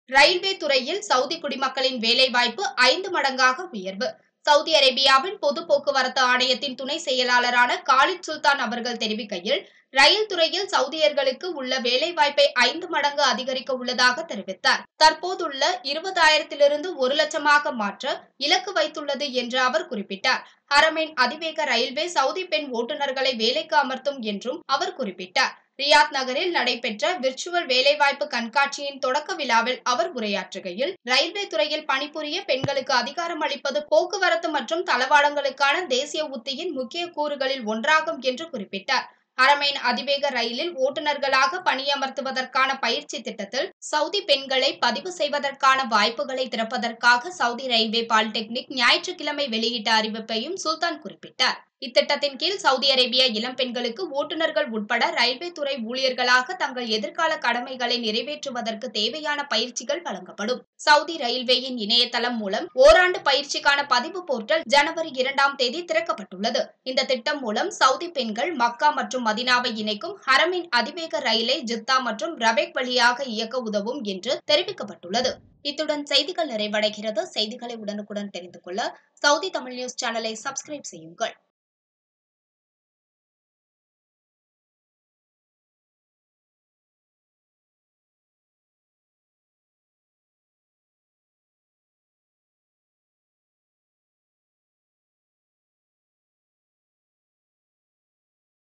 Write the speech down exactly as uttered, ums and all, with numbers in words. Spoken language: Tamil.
ரயில்வே துறையில் சவுதி குடிமக்களின் வேலைவாய்ப்பு ஐந்து மடங்காக உயர்வு. சவுதி அரேபியாவின் பொது போக்குவரத்து ஆணையத்தின் துணை செயலாளரான காலித் சுல்தான் அவர்கள் தெரிவிக்கையில், ரயில் துறையில் சவுதியர்களுக்கு உள்ள வேலைவாய்ப்பை ஐந்து மடங்கு அதிகரிக்க உள்ளதாக தெரிவித்தார். தற்போதுள்ள இருபதாயிரத்திலிருந்து ஒரு லட்சமாக மாற்ற இலக்கு வைத்துள்ளது என்று அவர் குறிப்பிட்டார். ஹரமேன் அதிவேக ரயில்வே சவுதி பெண் ஓட்டுநர்களை வேலைக்கு அமர்த்தும் என்றும் அவர் குறிப்பிட்டார். ரியாத் நகரில் நடைபெற்ற விர்ச்சுவல் வேலைவாய்ப்பு கண்காட்சியின் தொடக்க விழாவில் அவர் உரையாற்றுகையில், ரயில்வே துறையில் பணிபுரிய பெண்களுக்கு அதிகாரம் அளிப்பது போக்குவரத்து மற்றும் தளவாடங்களுக்கான தேசிய உத்தியின் முக்கிய கூறுகளில் ஒன்றாகும் என்று குறிப்பிட்டார். ஹரமேன் அதிவேக ரயிலில் ஓட்டுநர்களாக பணியமர்த்துவதற்கான பயிற்சி திட்டத்தில் சவுதி பெண்களை பதிவு செய்வதற்கான வாய்ப்புகளை திறப்பதற்காக சவுதி ரயில்வே பாலிடெக்னிக் ஞாயிற்றுக்கிழமை வெளியிட்ட அறிவிப்பையும் சுல்தான் குறிப்பிட்டார். இத்திட்டத்தின் கீழ் சவுதி அரேபிய இளம் பெண்களுக்கு ஓட்டுநர்கள் உட்பட ரயில்வே துறை ஊழியர்களாக தங்கள் எதிர்கால கடமைகளை நிறைவேற்றுவதற்கு தேவையான பயிற்சிகள் வழங்கப்படும். சவுதி ரயில்வேயின் இணையதளம் மூலம் ஓராண்டு பயிற்சிக்கான பதிவு போர்ட்டல் ஜனவரி இரண்டாம் தேதி திறக்கப்பட்டுள்ளது. இந்த திட்டம் மூலம் சவுதி பெண்கள் மக்கா மற்றும் மதினாவை இணைக்கும் ஹரமின் அதிவேக ரயிலை ஜித்தா மற்றும் ரபேக் வழியாக இயக்க உதவும் என்று தெரிவிக்கப்பட்டுள்ளது. இத்துடன் செய்திகள் நிறைவடைகிறது. செய்திகளை உடனுக்குடன் தெரிந்து கொள்ள சவுதி தமிழ் நியூஸ் சேனலை சப்ஸ்கிரைப் செய்யுங்கள்.